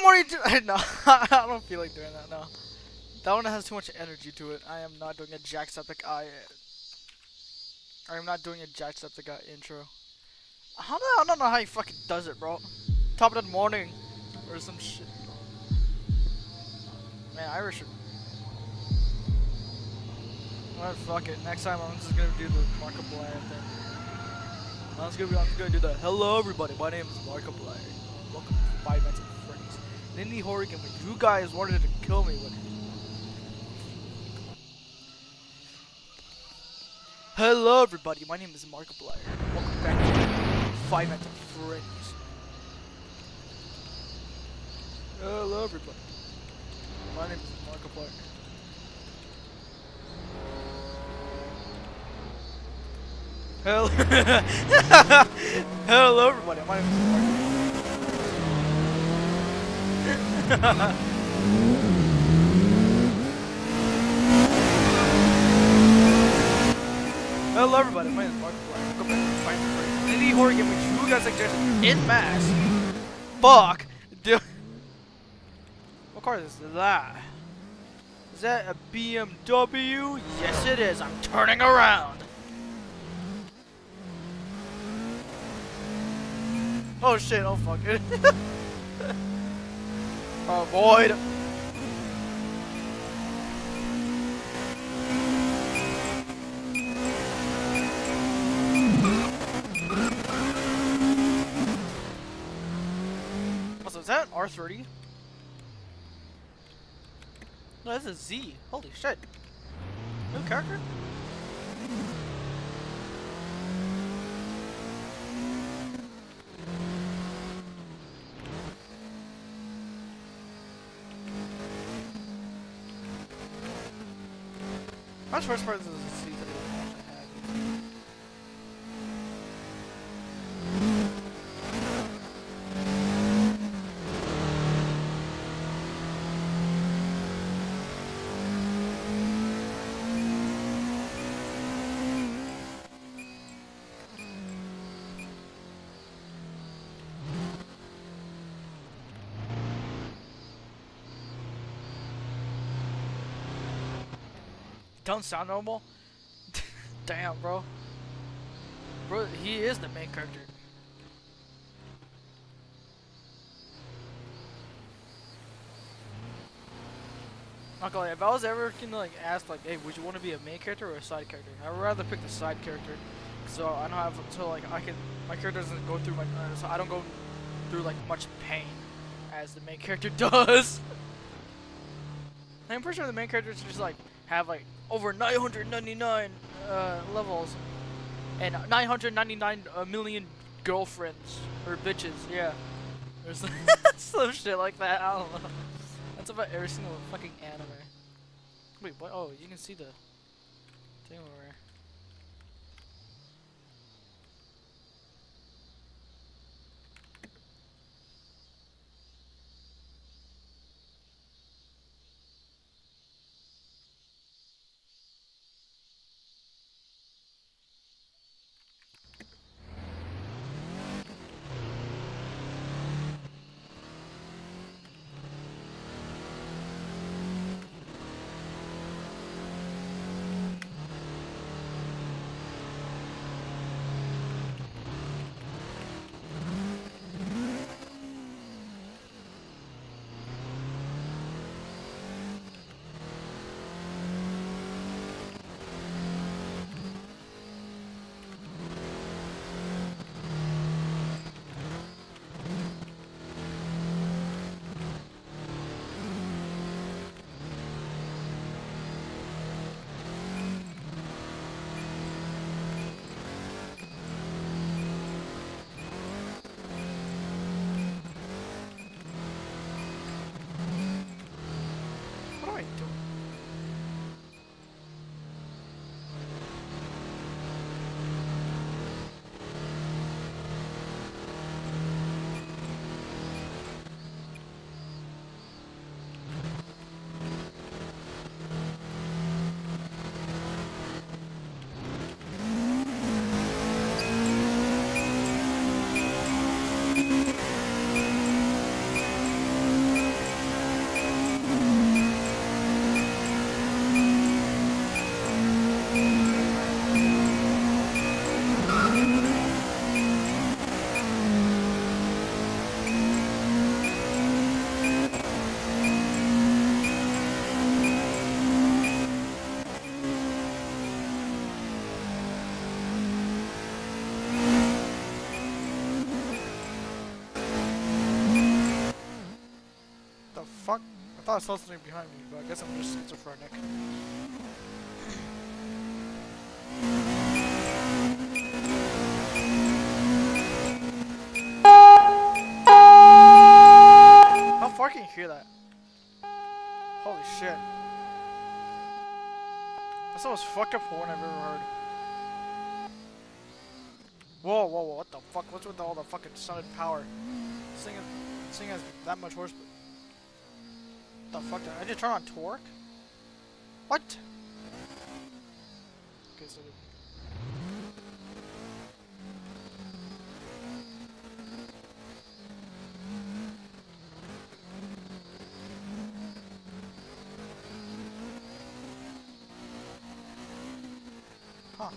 already doing. No, I don't feel like doing that. No, that one has too much energy to it. I am not doing a Jacksepticeye. I am not doing a Jacksepticeye intro. I don't know how he fucking does it, bro. Top of the morning or some shit. Man, Irish. Alright, fuck it. Next time I'm just gonna do the Markiplier thing. I'm gonna do the hello everybody. My name is Markiplier. Welcome to Five Nights at Freddy's. In indie horror game, which you guys wanted to kill me with. Hello everybody. My name is Markiplier. Welcome back to Five Nights at Freddy's. Hello everybody. My name is Markiplier. Hello, hello everybody. My name is Markiplier. Hello everybody. My name is Markiplier. Welcome back to Five Nights at Freddy's. Indie horror game which you guys suggested in mass. Fuck. Dude. What car is that? Is that a BMW? Yes it is. I'm turning around. Oh shit, oh fuck it. Avoid. Also, is that an R30? No, that's a Z. Holy shit. New character? My first part is a Z that I want to have. Don't sound normal? Damn, bro. Bro, he is the main character. Not gonna lie, if I was ever gonna like ask like, hey, would you want to be a main character or a side character? I would rather pick the side character, so I don't have my character doesn't go through so I don't go through like much pain as the main character does. I'm pretty sure the main character should just like have like over 999 levels and 999 million girlfriends or bitches. Yeah, there's some shit like that. I don't know. That's about every single fucking anime. Wait, what? Oh, you can see the thing over there. What am I doing? fuck? I thought I saw something behind me, but I guess I'm just schizophrenic. How far can you hear that? Holy shit. That's the most fucked up horn I've ever heard. Whoa, whoa, whoa, what the fuck? What's with all the fucking sounded power? This thing has that much horse. What the fuck? Did I just turn on torque? What? Okay, so. Huh.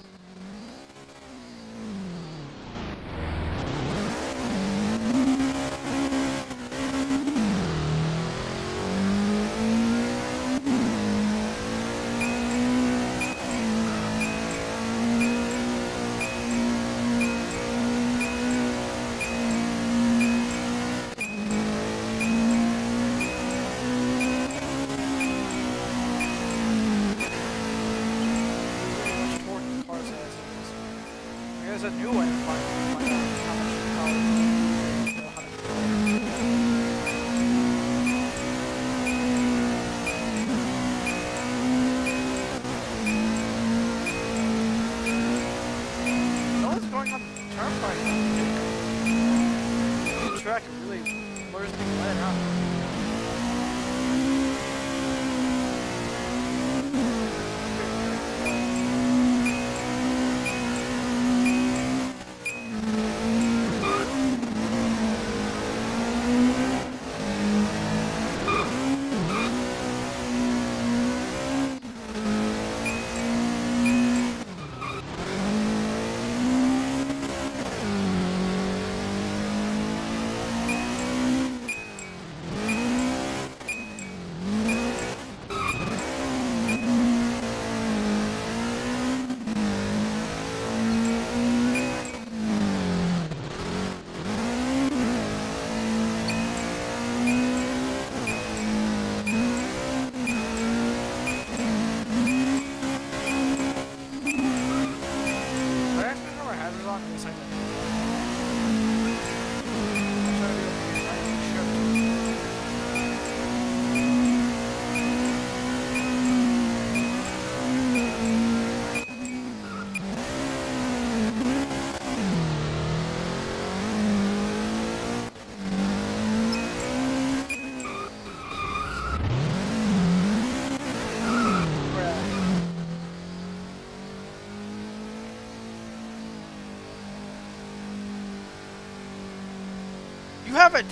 There's a new one to find out how much power you know how to control. No one's going on the turnpike. The track really blurs things right out. You haven't.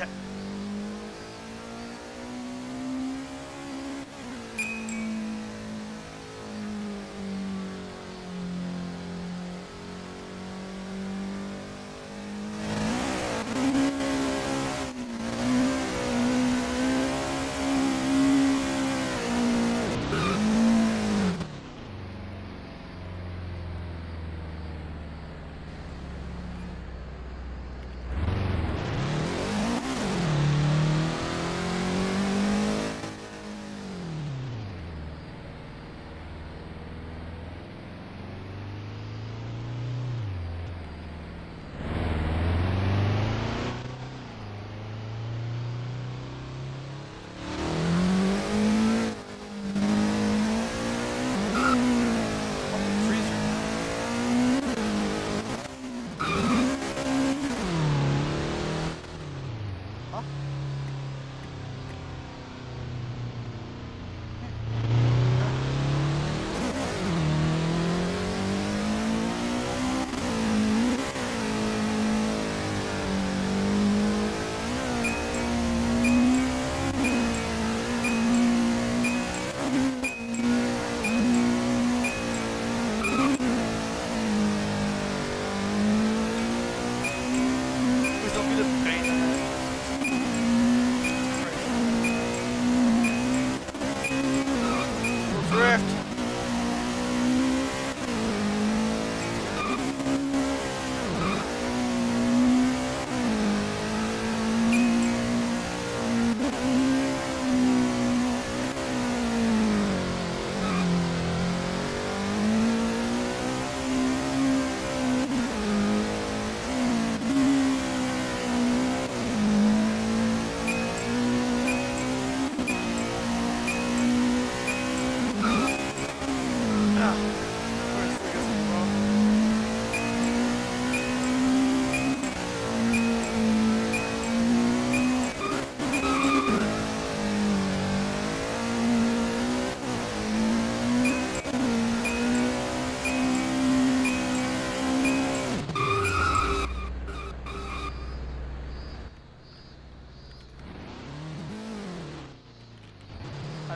Please don't be the pain.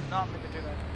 not make it do that.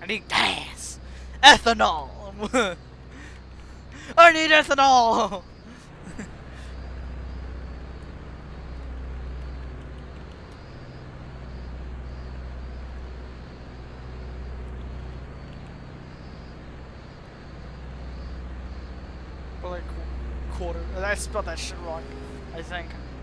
need gas. Ethanol. I need ethanol. Or like quarter. I spelled that shit wrong, I think.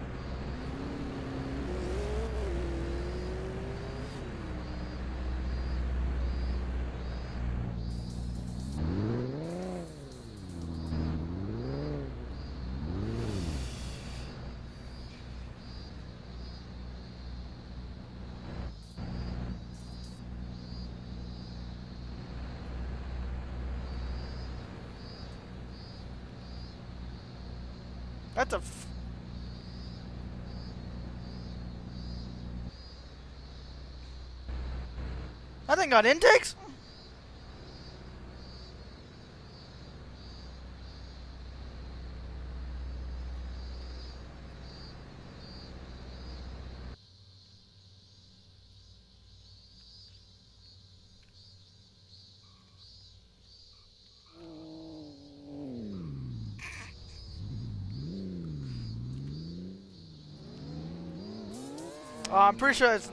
That's a that thing got intakes? I'm pretty sure it's...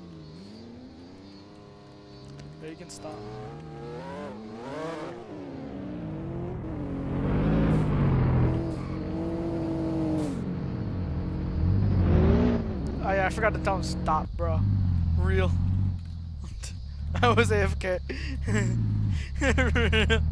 Yeah, you can stop. Oh yeah, I forgot to tell him stop, bro. Real. I was AFK. Real.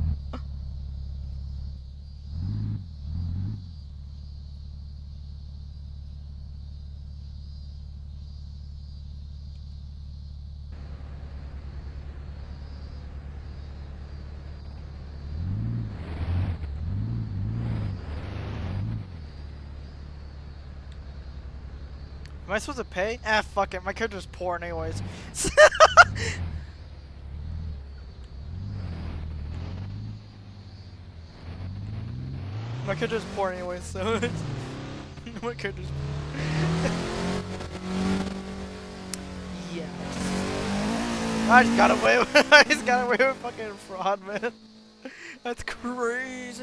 Am I supposed to pay? Ah, fuck it. My character's poor anyways. My character's poor anyways, so my character's yes. I just got away with I just got away with fucking fraud, man. That's crazy.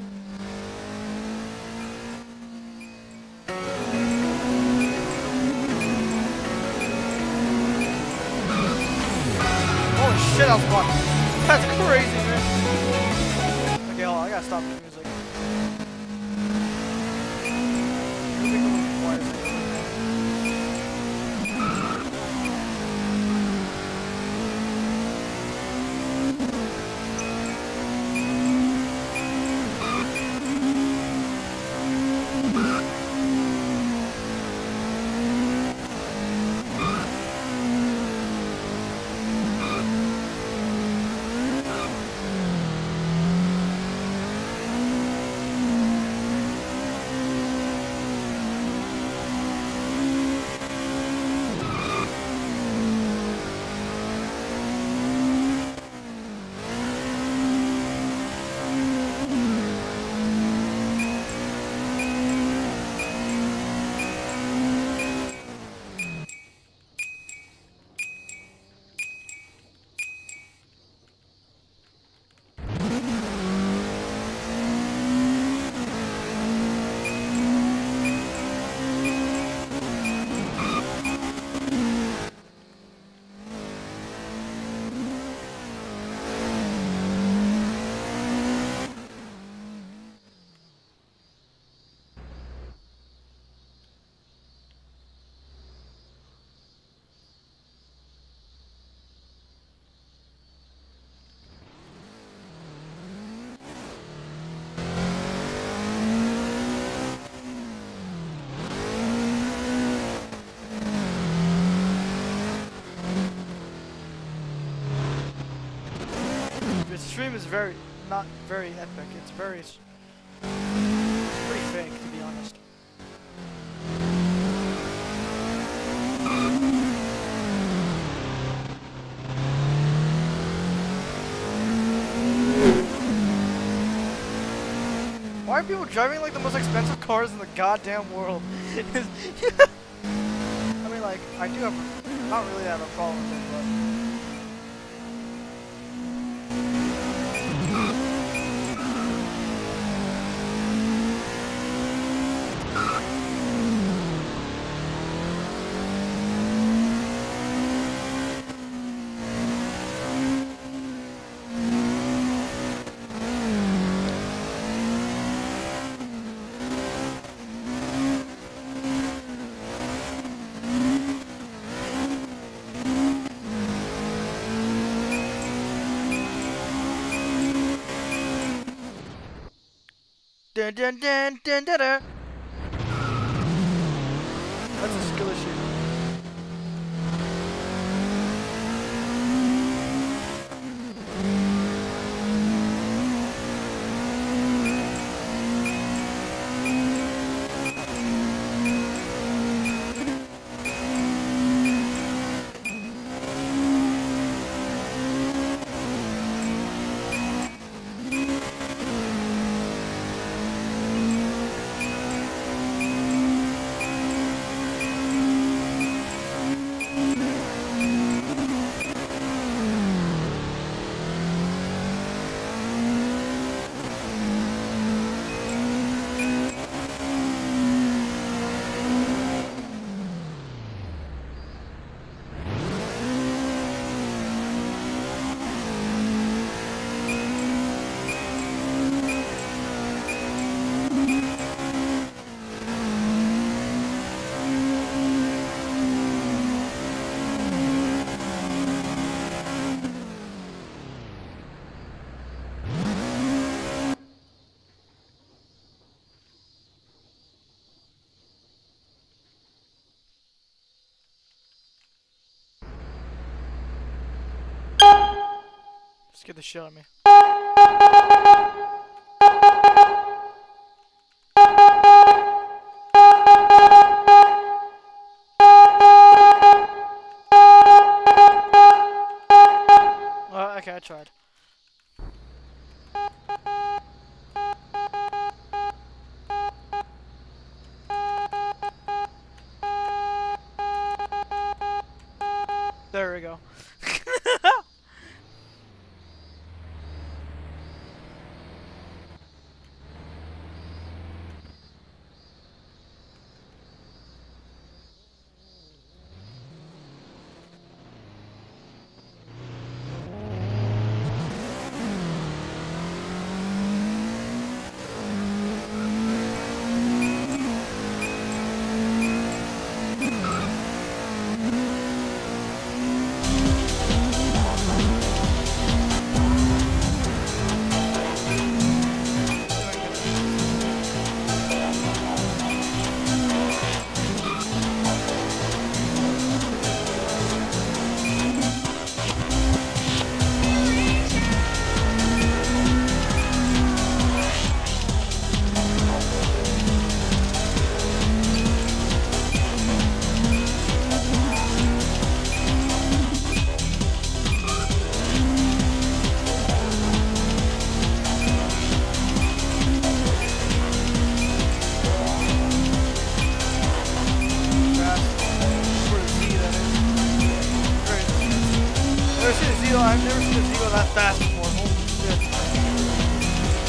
Holy shit, I was walking. That's crazy, man. Okay, hold on, I gotta stop the music. Stream is not very epic. It's pretty fake, to be honest. Why are people driving like the most expensive cars in the goddamn world? I mean, like, I do have not really have a problem with it, but Dun dun dun dun dun dun. That's a skill issue. Scared the shit out of me. Okay, I tried. There we go. I've never seen a zero that fast before. Holy shit.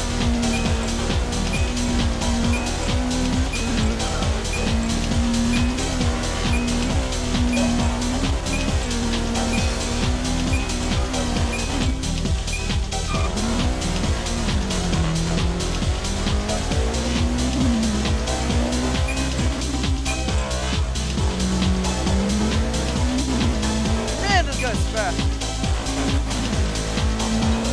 Man, this guy's fast.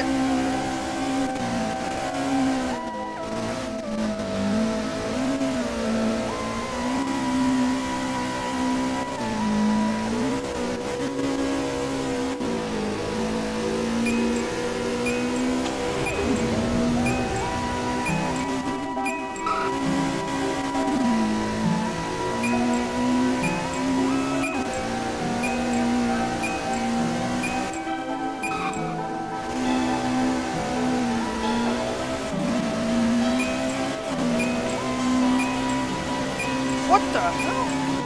What the hell?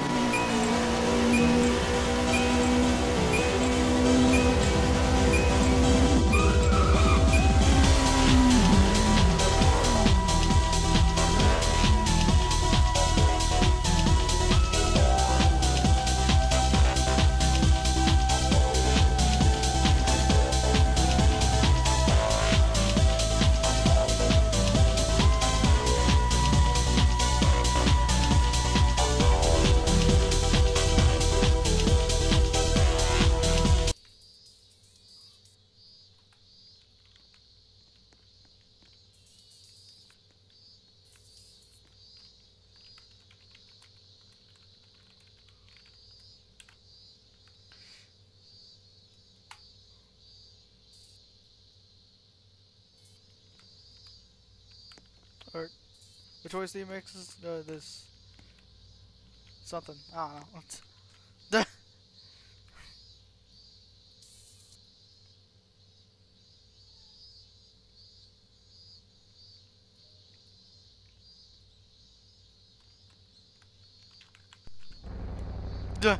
Or which voice do you make this something? I don't know. Duh.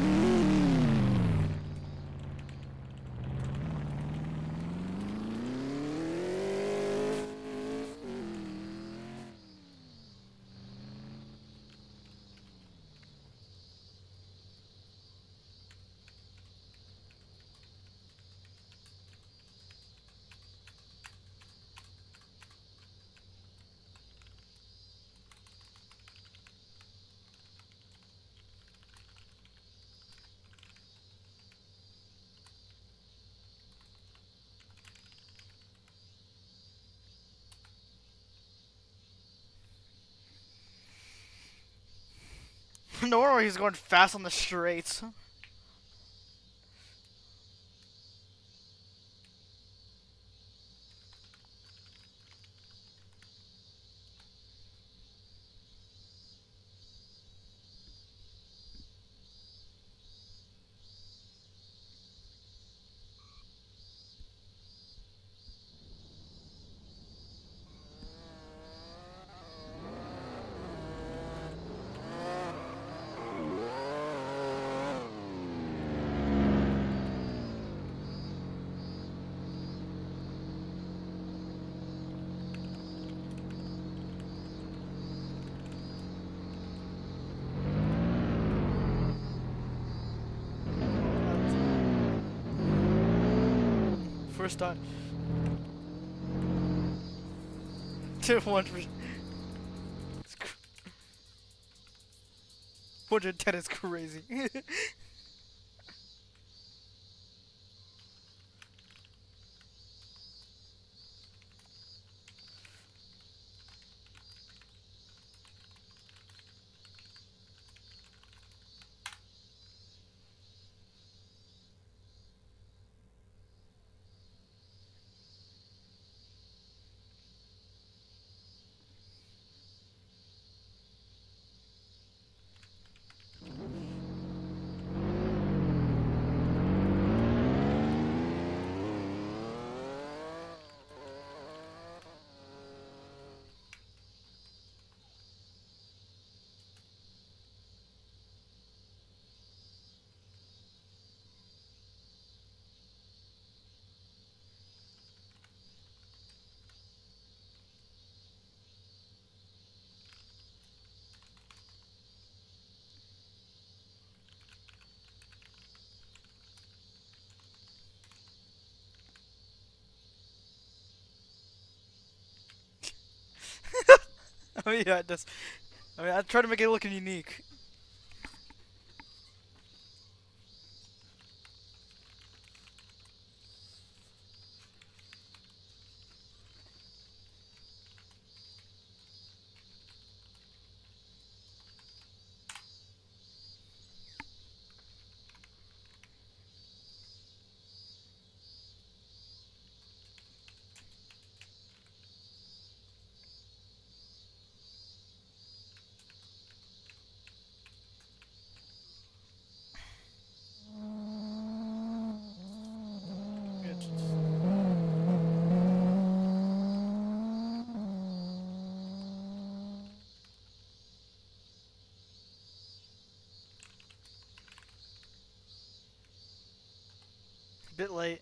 No wonder he's going fast on the straights. First time. 100%. 110 is crazy. Oh yeah, it does. I mean, I try to make it look unique. Bit late.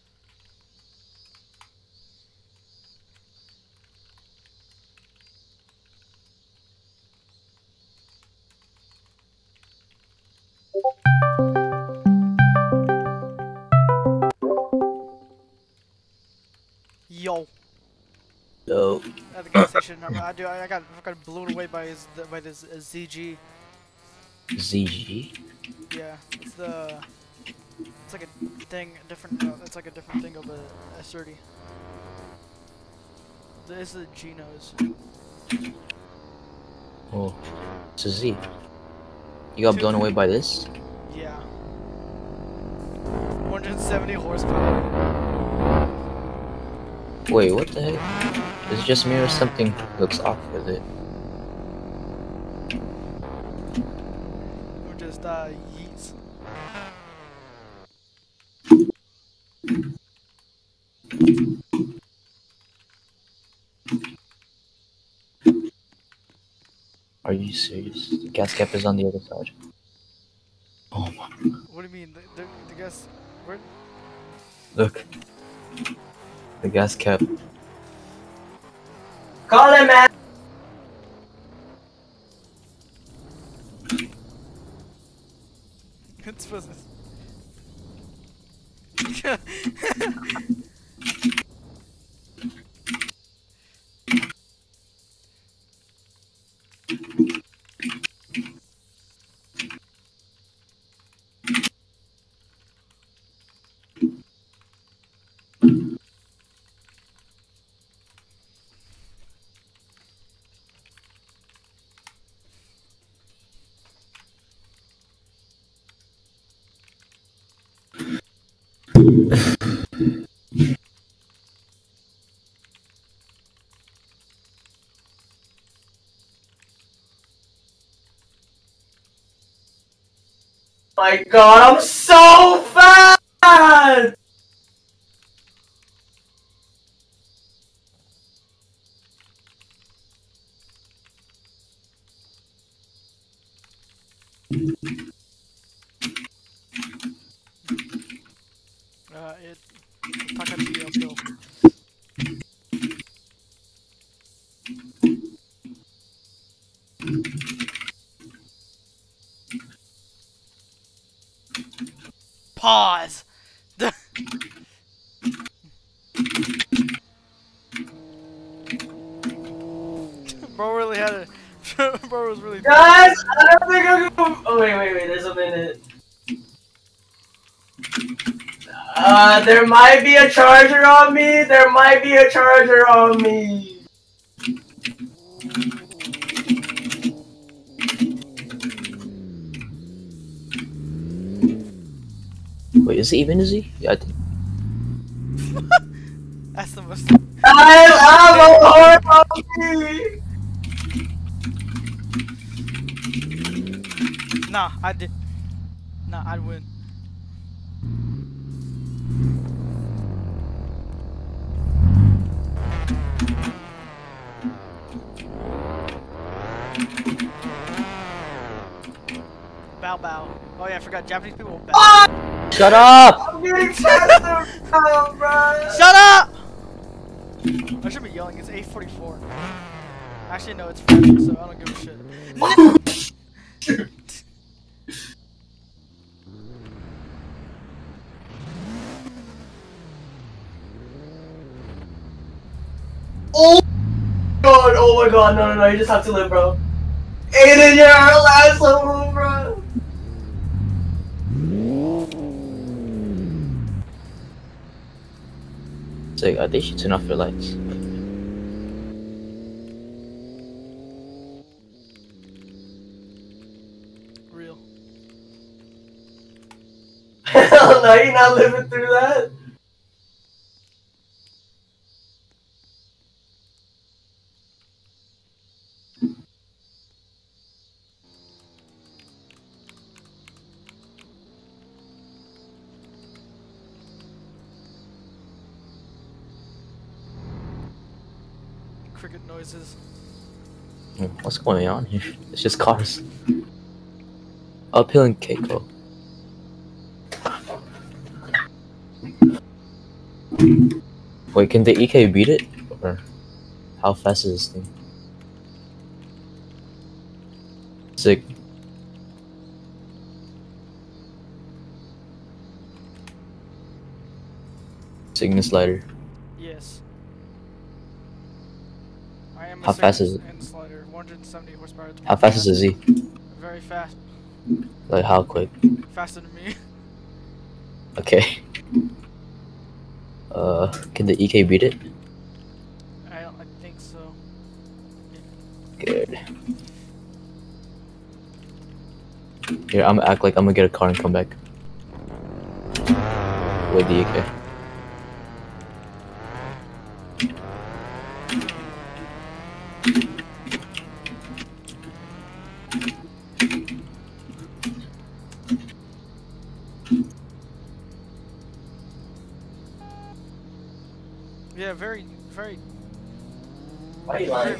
Yo. So, At the gas station, I got blown away by this ZG. ZG? Yeah, it's like a thing, different. It's like a different thing of a S30. This is the Genos. Oh, it's a Z. You got blown away by this? Yeah. 170 horsepower. Wait, what the heck? Is it just me or something looks off with it? Or just yeets. Are you serious? The gas cap is on the other side. Oh my. What do you mean? The gas? Where? Look. The gas cap. Call him, man. It's business. My God, I'm so fast. It Takachi uphill. Pause. Bro really had it. Bro was really. Guys, I don't think I'm gonna. Oh wait. There's a minute. There might be a charger on me. There might be a charger on me. Wait, is it even a Z? Yeah, I think. That's the most. I have a heart on me. Nah, I did. Nah, I'd win. Bow bow. Oh yeah, I forgot. Japanese people will bow. Ah! Shut up! I'm getting faster now, bro. Shut up! I should be yelling. It's 8:44. Actually, no, it's Friday, so I don't give a shit. Oh my God, no, you just have to live, bro. Aiden, you're our last level, bro. So, I think you should turn off your lights. Real. Hell no, you're not living through that. Cricket noises. What's going on here? It's just cars. Uphill and Keiko. Wait, can the EK beat it? Or how fast is this thing? Sick. Cygnus slider. Yes. I am a How fast is Cygnus and slider, 170 horsepower. How fast is a Z? Very fast. Like how quick? Faster than me. Okay. Can the EK beat it? I think so. Good. Here, I'm gonna act like I'm gonna get a car and come back. With the EK. Yeah, very, very. Why you lying?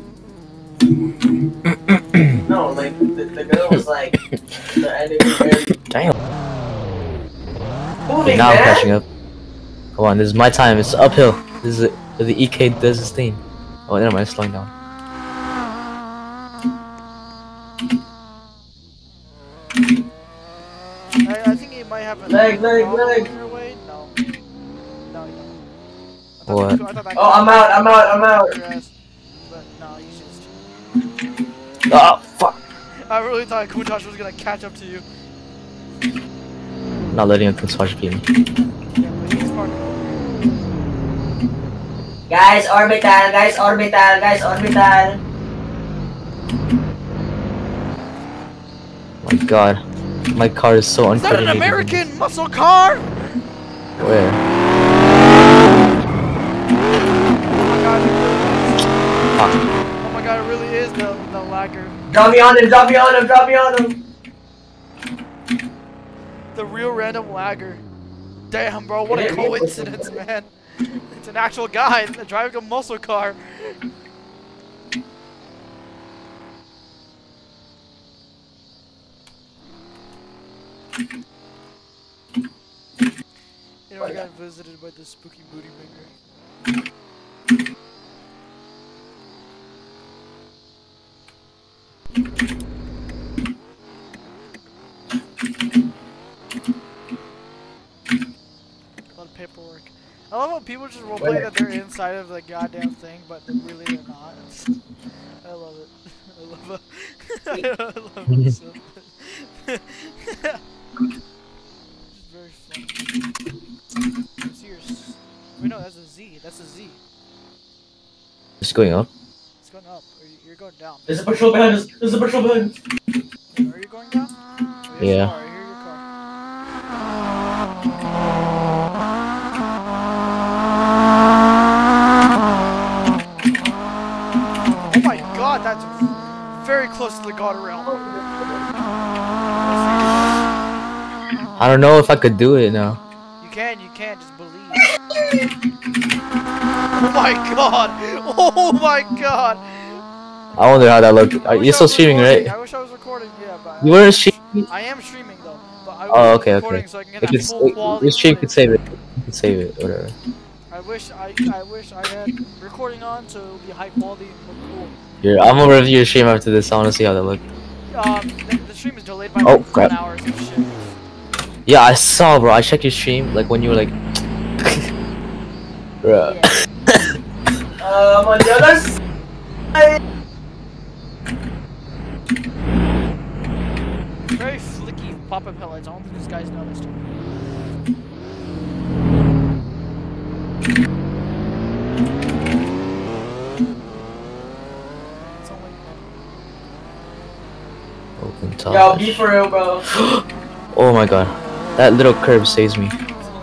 No, like the girl was like the enemy. Damn. Moving, Now I'm man. catching up. Come on, this is my time. It's uphill. This is it. The EK does this thing. Oh, never mind. It's slowing down. I think he might have a Leg. your way. No. No, you don't. What? I thought that Oh, I'm out. your ass. But no, you just. Oh, fuck. I really thought Kuntosh was gonna catch up to you. Not letting a Kunswash beat me. Yeah, but he's part of it. Guys, orbital. My god. My car is so Is that an uncoordinated. American muscle car? Where? Oh my god, it really is the lagger. Drop me on him. The real random lagger. Damn, bro, what a coincidence, man. It's an actual guy driving a muscle car. You know, I got visited by the spooky booty maker. A lot of paperwork. I love how people just roleplay that they're inside of the goddamn thing, but really they're not. I love it. I love it. I love it so much. It's very fun. It's yours. Wait, no, that's a Z. That's a Z. It's going up. It's going up. Or you're going down. There's a patrol behind us. Are you going down? Oh, yes, Yeah. you are. I hear your car. Oh my god, that's very close to the guardrail. I don't know if I could do it now. You can, just believe. Oh my god! Oh my god! I wonder how that looked. I wish You're I still was streaming, recording. right? I wish I was recording, yeah, but You weren't streaming? I am streaming though, but I Oh, was okay, recording okay. so I can get If that it's, full quality your stream footage. could save it. You could save it, whatever. I wish I had recording on so it would be high quality and look cool. Here, I'm gonna review your stream after this. I wanna see how that looked. The stream is delayed by Oh, like 10 crap. hours and shit. Yeah, I saw, bro. I checked your stream, like when you were like, bruh. On the other side. Very flicky pop-up headlights. I don't think these guys noticed. It's only Open top. Yo, be for real, bro. Oh my god. That little curve saves me.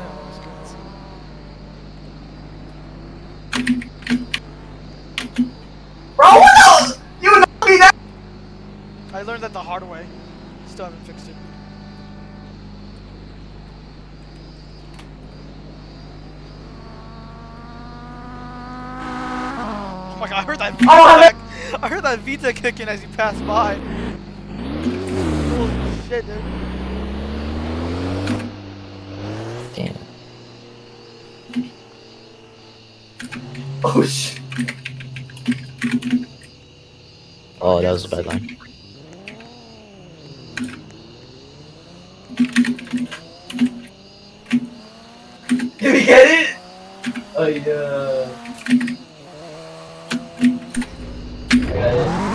Bro, what else? You know me that. I learned that the hard way. Still haven't fixed it. Oh my god, I heard that Vita kick. I heard that Vita kicking as you passed by. Holy shit, dude. Damn. Oh shit. Oh, that was a bad line. Did we get it? Oh yeah. I got it.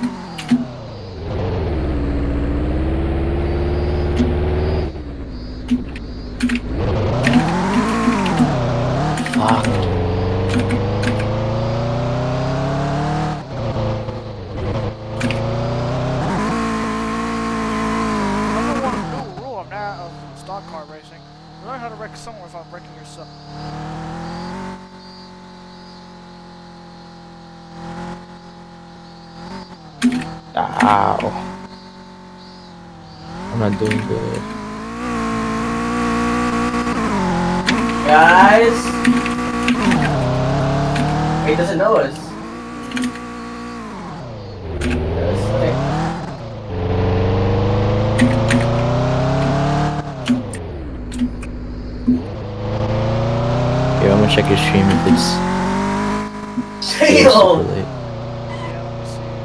Fuck. Number one new rule of stock car racing. Learn how to wreck someone without wrecking yourself. Ow. I'm not doing good. Guys. He doesn't know us. Yes, okay. Yeah, I'm gonna check your stream if it's super Damn. late. Yeah, let me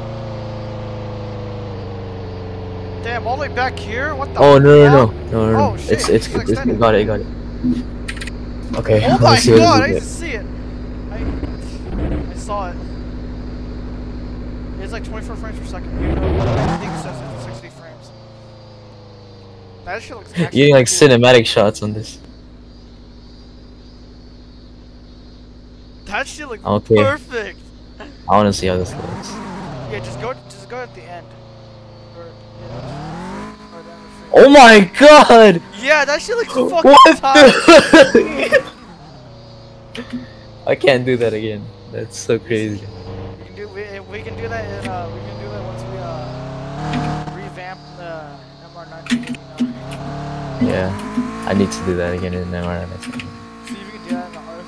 see. Damn, all the way back here? What the Oh no hell? no. Oh, shit, It's it's extended. got it. Okay, Oh let my me see what god, I it didn't is. see it. I saw it. It's like 24 frames per second. Even though I think it says it's 60 frames. That shit looks actually You're getting like cool. cinematic shots on this. That shit looks Okay. perfect. I wanna see how this looks. Yeah, just go at the end. Or, yeah, or the end of the stream. Oh my god! Yeah, that shit looks fucking What tight. the? I can't do that again. That's so crazy. We can do that in we can do that once we revamp the MR9. Yeah, I need to do that again in MRI. See if we can do that in the R4.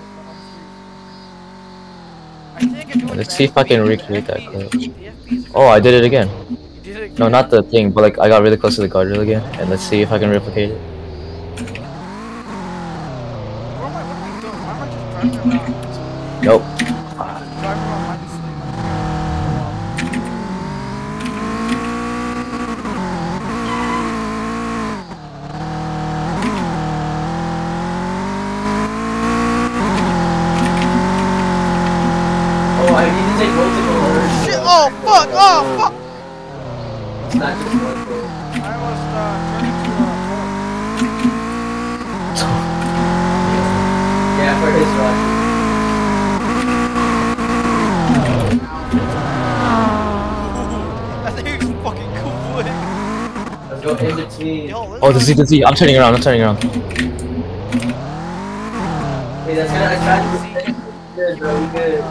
I think I can do it. Let's see if I can recreate that clip. clip. Oh, I did it again. You did it again? No, not the thing, but like I got really close to the guardrail again, and let's see if I can replicate it. What am I doing? Why am I just driving around? Nope. Driving around mindlessly. Oh, I need to take multiple orders. Shit! Oh fuck! Oh fuck! It's not just one thing. I was turning to Yeah, for his rush. I think it's fucking cool. Let's go in between. Yo, let's Oh, go. the Z. I'm turning around. Hey, that's gonna attract you. Good, bro, we good.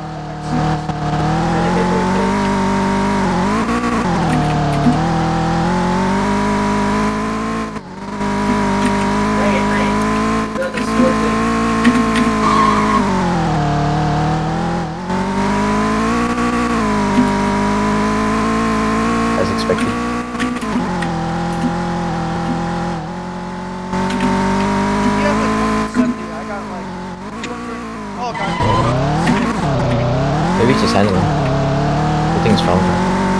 As expected. Yeah, but 170. I got like 200. Oh god. Maybe it's just handling. The thing's stronger.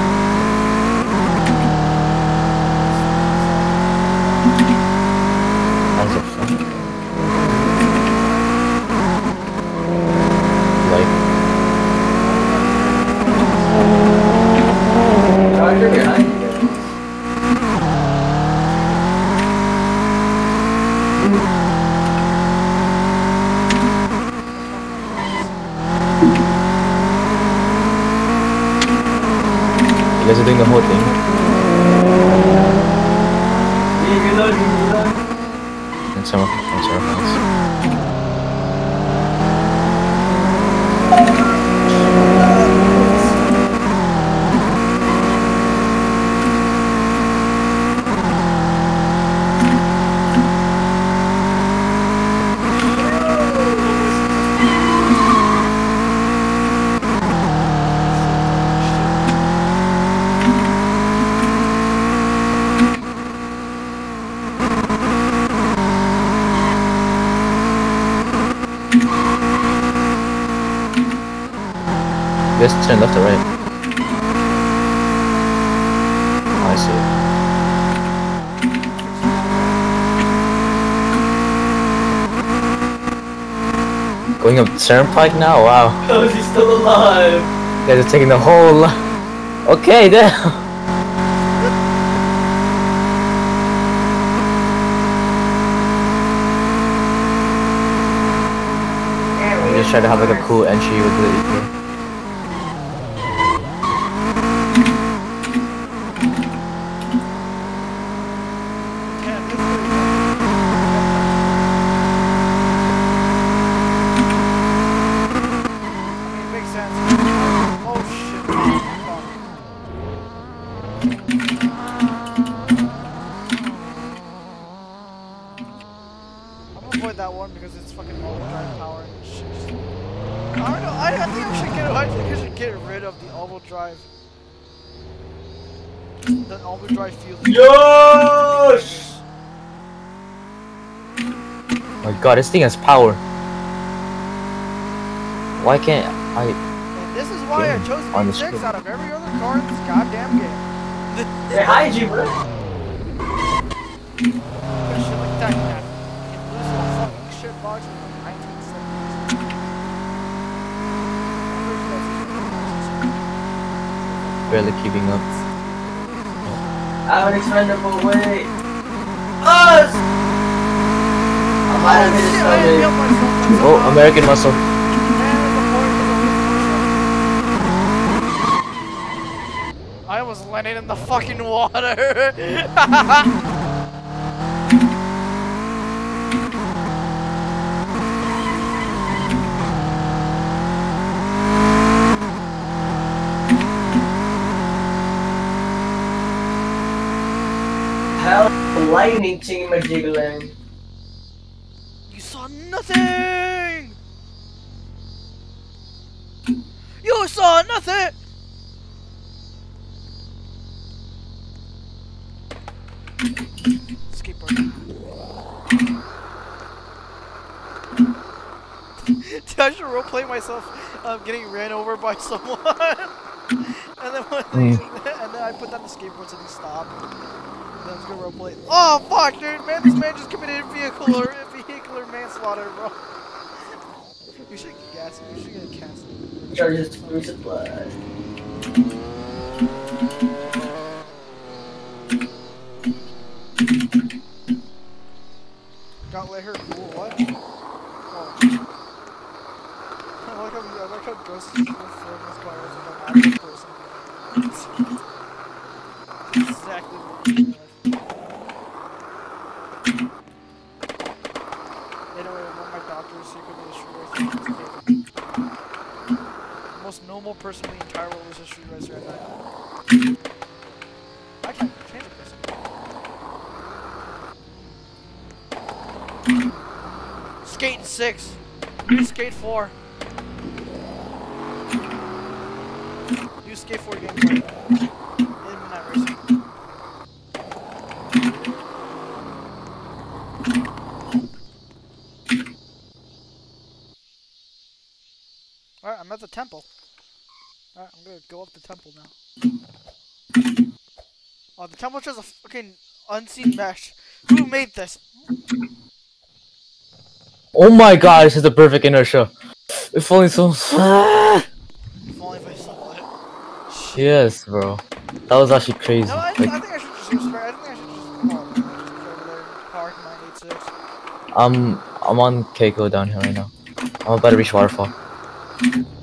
How's it fun? Like, Charger behind you. you guys are doing the whole thing. Reload. And some of us. guys turn left or right? Oh, I see. Going up Turnpike now? Wow. Oh, he's still alive. You guys are taking the whole okay, damn. I'm just trying to have like a cool entry with the EK. Avoid that one because it's fucking all drive power and shit. I don't know. I think I should get rid of the all-wheel drive. The all-wheel drive feels. Yosh! Oh my god, this thing has power. Why can't I? And this is why I chose on the V6 screen. out of every other car in this goddamn game. Hey, hi, G, bro. Shit like that, man. You lose a fucking shit box from the 1970s. Barely keeping up. I'm an expendable way. Us! I'm out of his stomach. Oh, American muscle. I was landing in the fucking water. Hell, lightning team are jiggling. You saw nothing. You saw nothing. Skateboard. Dude, I should roleplay myself getting ran over by someone, and then and then I put down the skateboard so they stop. And then I was gonna roleplay. Oh fuck, dude, man, this man just committed vehicular manslaughter, bro. You should get gas. You should get gas. Charges food supply. Got let her cool. What? Oh. I like how Ghost is referring his cars with an active person. That's exactly what he does. Anyway, one of my doctors secretly a street racer. The most normal person in the entire world is a street racer at night. I can't change a person. Skate 6. Use Skate 4. Use Skate 4 gameplay. In Midnight Racing. Alright, I'm at the temple. Alright, I'm gonna go up the temple now. Oh, the temple has a fucking unseen mesh. Who made this? Oh my god, this is the perfect inertia. If only so. If only if I saw it. Yes, bro. That was actually crazy. No, I Like, think I should just use spare. I think I should just over there. Park 986. I'm on Keiko down here right now. I'm about to reach waterfall.